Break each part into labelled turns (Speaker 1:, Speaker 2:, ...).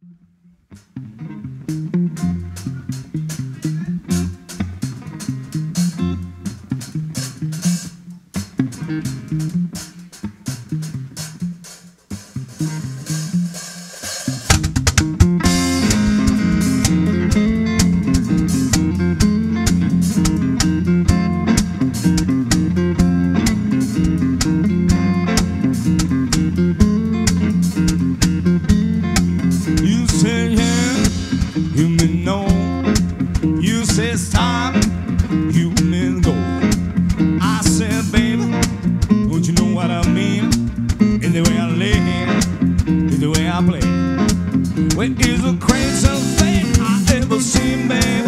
Speaker 1: You say yeah, you mean no. You say stop, you mean go. I said baby, don't you know what I mean? It's the way I live, it's the way I play. Well, it's the craziest thing I ever seen, baby.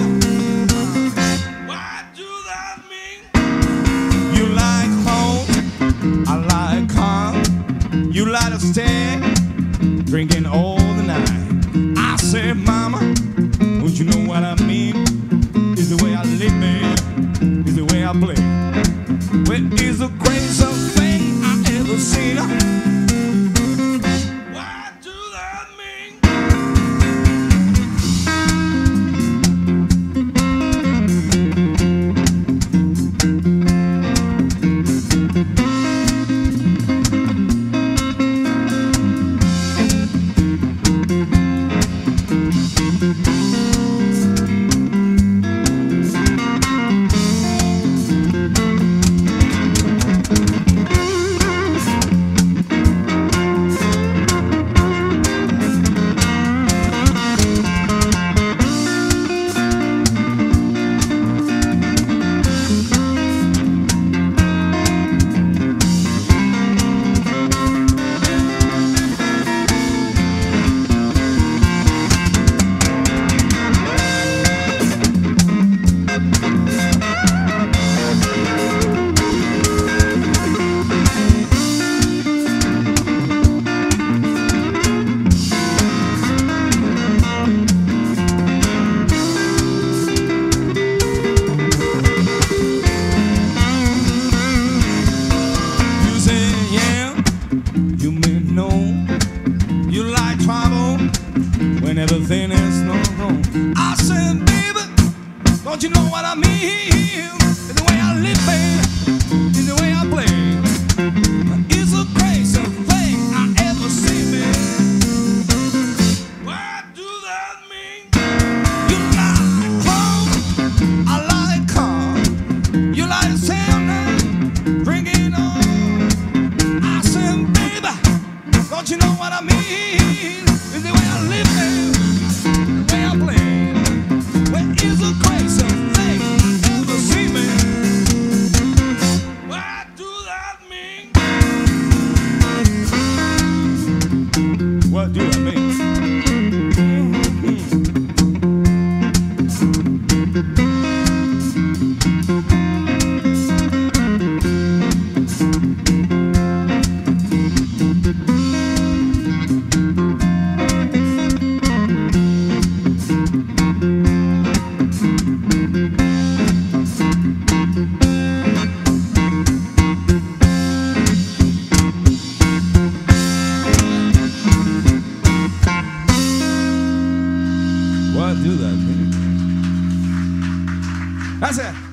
Speaker 1: What do that mean? You like home, I like car. You like to stay drinking all the night. I said, mama, don't you know what I mean? It's the way I live, man. It's the way I play. Well, it's the craziest thing I ever seen. What do that mean? You may know you like trouble when everything is not wrong. I said, baby, don't you know what I mean? It's the way I live, baby. It's the way I play. It's the craziest thing I ever seen, man. What do that mean? You like clothes, I like cars. You like sound, drinking on. I said, don't you know what I mean? It's the way I live, man. The way I play. Well, it's a crazy thing I ever seen, man. What do that mean? What do that mean? What do that mean? That's it.